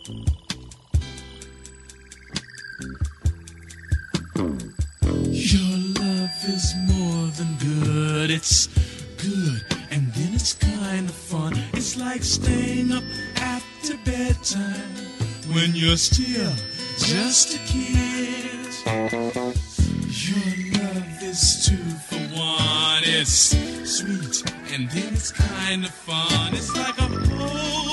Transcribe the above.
Your love is more than good. It's good, and then it's kind of fun. It's like staying up after bedtime when you're still just a kid. Your love is 2 for 1. It's sweet, and then it's kind of fun. It's like a whole